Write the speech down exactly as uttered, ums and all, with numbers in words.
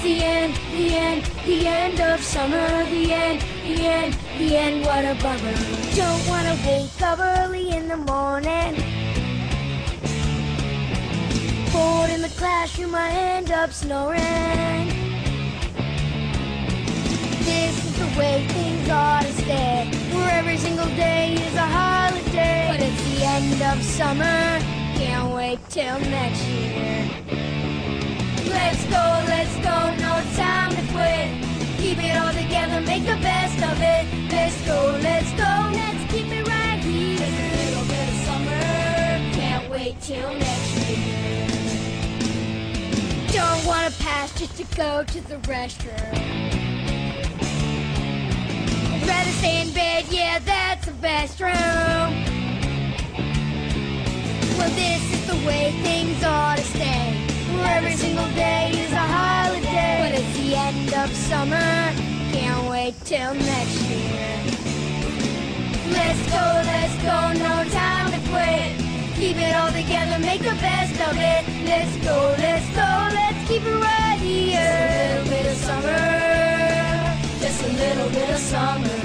the end, the end, the end of summer. The end, the end, the end, what a bummer. Don't wanna wake up early in the morning. Bored in the classroom, I end up snoring. This is the way things ought to stay, where every single day is a holiday. But it's the end of summer, can't wait till next year. Let's go, let's go, no time to quit. Keep it all together, make the best of it. Let's go, let's go, let's keep it right here. Just a little bit of summer, can't wait till next year. Don't wanna pass just to go to the restroom. I'd rather stay in bed, yeah, that's the best room. Well, this is the way things ought to stay, where every single day is a holiday. But it's the end of summer, can't wait till next year. Let's go, let's go, no time to quit. Keep it all together, make the best of it. Let's go, let's go, let's keep it right here. Just a little bit of summer, just a little bit of summer.